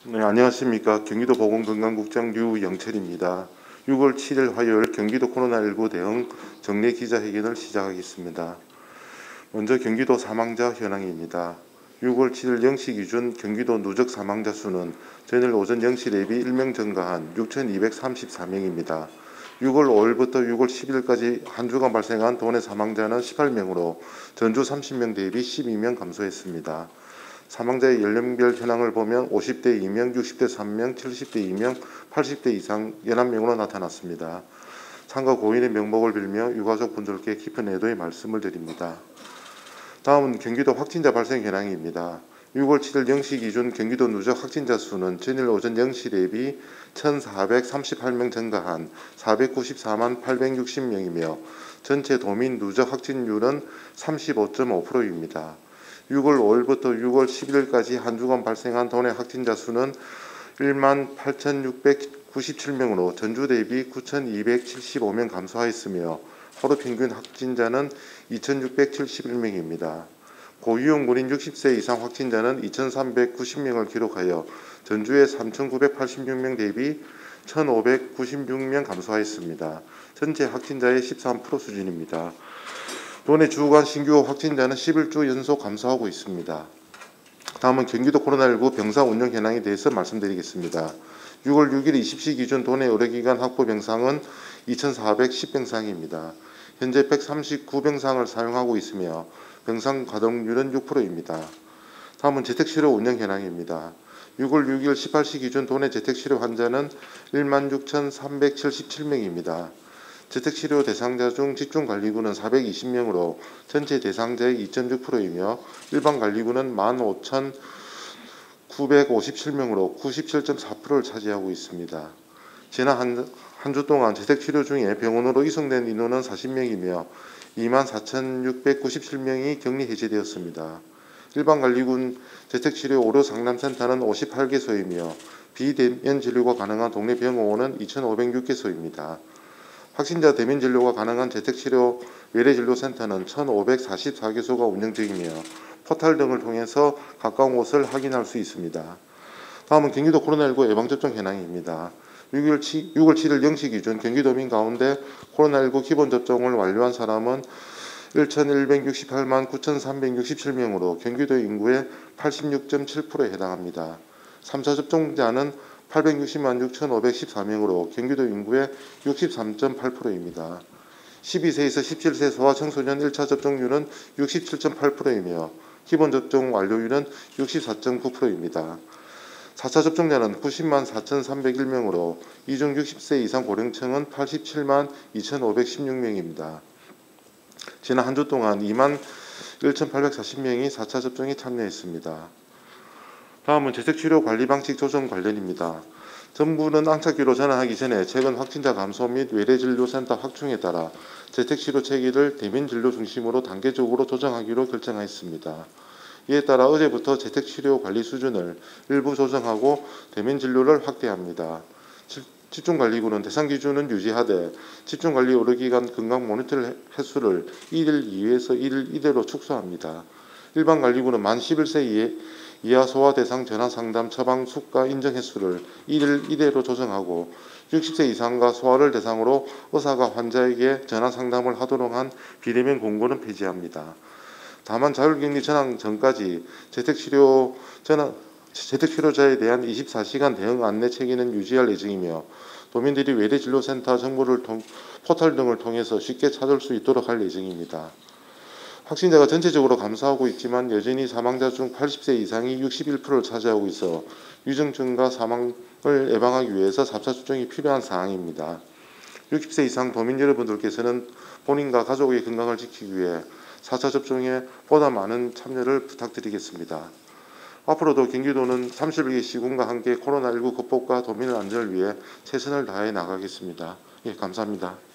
네, 안녕하십니까. 경기도 보건건강국장 류영철입니다. 6월 7일 화요일 경기도 코로나19 대응 정례 기자회견을 시작하겠습니다. 먼저 경기도 사망자 현황입니다. 6월 7일 0시 기준 경기도 누적 사망자 수는 전일 오전 0시 대비 1명 증가한 6,234명입니다. 6월 5일부터 6월 10일까지 한 주간 발생한 도내 사망자는 18명으로 전주 30명 대비 12명 감소했습니다. 사망자의 연령별 현황을 보면 50대 2명, 60대 3명, 70대 2명, 80대 이상 11명으로 나타났습니다. 상가 고인의 명복을 빌며 유가족 분들께 깊은 애도의 말씀을 드립니다. 다음은 경기도 확진자 발생 현황입니다. 6월 7일 0시 기준 경기도 누적 확진자 수는 전일 오전 0시 대비 1,438명 증가한 494만 860명이며 전체 도민 누적 확진율은 35.5%입니다. 6월 5일부터 6월 11일까지 한 주간 발생한 도내 확진자 수는 1만 8,697명으로 전주 대비 9,275명 감소하였으며 하루 평균 확진자는 2,671명입니다. 고위험 군인 60세 이상 확진자는 2,390명을 기록하여 전주의 3,986명 대비 1,596명 감소하였습니다. 전체 확진자의 13% 수준입니다. 도내 주간 신규 확진자는 11주 연속 감소하고 있습니다. 다음은 경기도 코로나19 병상 운영 현황에 대해서 말씀드리겠습니다. 6월 6일 20시 기준 도내 의료기관 확보 병상은 2,410병상입니다. 현재 139병상을 사용하고 있으며 병상 가동률은 6%입니다. 다음은 재택치료 운영 현황입니다. 6월 6일 18시 기준 도내 재택치료 환자는 16,377명입니다. 재택치료 대상자 중 집중관리군은 420명으로 전체 대상자의 2.6%이며 일반관리군은 15,957명으로 97.4%를 차지하고 있습니다. 지난 한 주 동안 재택치료 중에 병원으로 이송된 인원은 40명이며 24,697명이 격리 해제되었습니다. 일반관리군 재택치료 의료상담센터는 58개소이며 비대면 진료가 가능한 동네 병원은 2,506개소입니다. 확진자 대면 진료가 가능한 재택치료 외래진료센터는 1,544개소가 운영 중이며 포털 등을 통해서 가까운 곳을 확인할 수 있습니다. 다음은 경기도 코로나19 예방접종 현황입니다. 6월 7일 0시 기준 경기도민 가운데 코로나19 기본접종을 완료한 사람은 1,168만 9,367명으로 경기도 인구의 86.7%에 해당합니다. 3차 접종자는 860만 6,514명으로 경기도 인구의 63.8%입니다. 12세에서 17세 소아청소년 1차 접종률은 67.8%이며 기본접종 완료율은 64.9%입니다. 4차 접종자는 90만 4,301명으로 이중 60세 이상 고령층은 87만 2,516명입니다. 지난 한 주 동안 2만 1,840명이 4차 접종에 참여했습니다. 다음은 재택치료 관리 방식 조정 관련입니다. 정부는 안착기로 전환하기 전에 최근 확진자 감소 및 외래진료센터 확충에 따라 재택치료 체계를 대면진료 중심으로 단계적으로 조정하기로 결정하였습니다. 이에 따라 어제부터 재택치료 관리 수준을 일부 조정하고 대면진료를 확대합니다. 집중관리군은 대상 기준은 유지하되 집중관리 의료기관 건강 모니터 횟수를 1일 2에서 1일 1회로 축소합니다. 일반관리군은 만 11세 이하 소아 대상 전화상담 처방 수가 인정 횟수를 1일 1회로 조정하고 60세 이상과 소아를 대상으로 의사가 환자에게 전화상담을 하도록 한 비대면 공고는 폐지합니다. 다만 자율격리 전환 전까지 재택치료자에 대한 24시간 대응 안내 체계는 유지할 예정이며 도민들이 외래진료센터 정보를 포털 등을 통해서 쉽게 찾을 수 있도록 할 예정입니다. 확진자가 전체적으로 감소하고 있지만 여전히 사망자 중 80세 이상이 61%를 차지하고 있어 위중증과 사망을 예방하기 위해서 4차 접종이 필요한 사항입니다. 60세 이상 도민 여러분들께서는 본인과 가족의 건강을 지키기 위해 4차 접종에 보다 많은 참여를 부탁드리겠습니다. 앞으로도 경기도는 30개 시군과 함께 코로나19 극복과 도민의 안전을 위해 최선을 다해 나가겠습니다. 감사합니다.